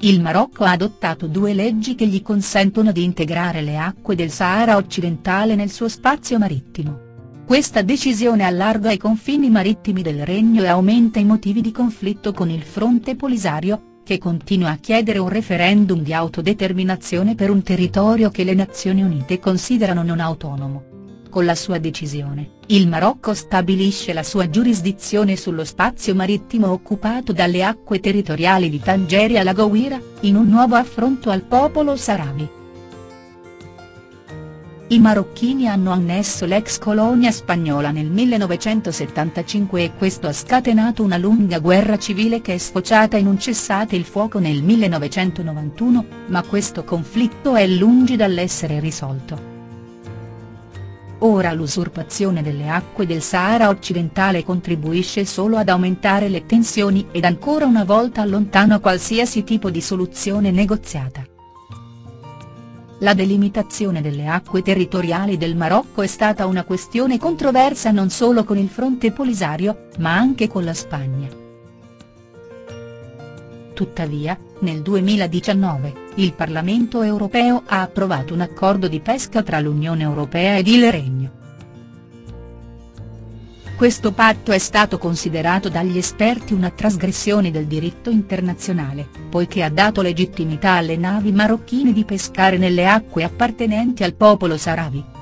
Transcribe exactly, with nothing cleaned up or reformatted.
Il Marocco ha adottato due leggi che gli consentono di integrare le acque del Sahara occidentale nel suo spazio marittimo. Questa decisione allarga i confini marittimi del Regno e aumenta i motivi di conflitto con il Fronte Polisario, che continua a chiedere un referendum di autodeterminazione per un territorio che le Nazioni Unite considerano non autonomo. Con la sua decisione, il Marocco stabilisce la sua giurisdizione sullo spazio marittimo occupato dalle acque territoriali di Tangeri e La Gouira, in un nuovo affronto al popolo saharawi. I marocchini hanno annesso l'ex colonia spagnola nel millenovecentosettantacinque e questo ha scatenato una lunga guerra civile che è sfociata in un cessate il fuoco nel millenovecentonovantuno, ma questo conflitto è lungi dall'essere risolto. Ora l'usurpazione delle acque del Sahara occidentale contribuisce solo ad aumentare le tensioni ed ancora una volta allontana qualsiasi tipo di soluzione negoziata. La delimitazione delle acque territoriali del Marocco è stata una questione controversa non solo con il Fronte Polisario, ma anche con la Spagna. Tuttavia, nel duemiladiciannove, il Parlamento europeo ha approvato un accordo di pesca tra l'Unione Europea ed il Regno. Questo patto è stato considerato dagli esperti una trasgressione del diritto internazionale, poiché ha dato legittimità alle navi marocchine di pescare nelle acque appartenenti al popolo saharawi.